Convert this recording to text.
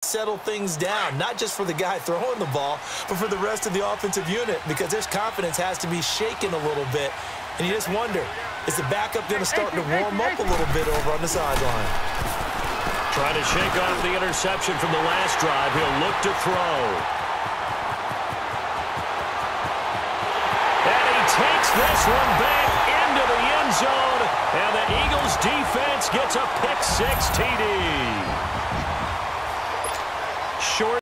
settle things down, not just for the guy throwing the ball, but for the rest of the offensive unit, because their confidence has to be shaken a little bit. And you just wonder, is the backup going to start to warm up a little bit over on the sideline? Trying to shake off the interception from the last drive. He'll look to throw. And he takes this one back into the end zone. And the Eagles defense gets a pick six TD.